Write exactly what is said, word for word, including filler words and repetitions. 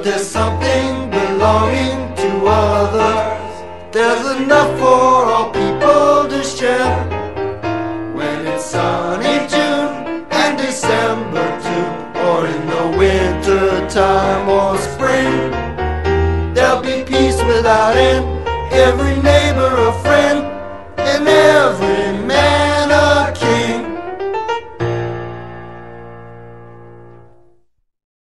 there's something belonging to others. There's enough for all people to share. When it's sunny June and December too, or in the winter time or spring, there'll be peace without end. Every nation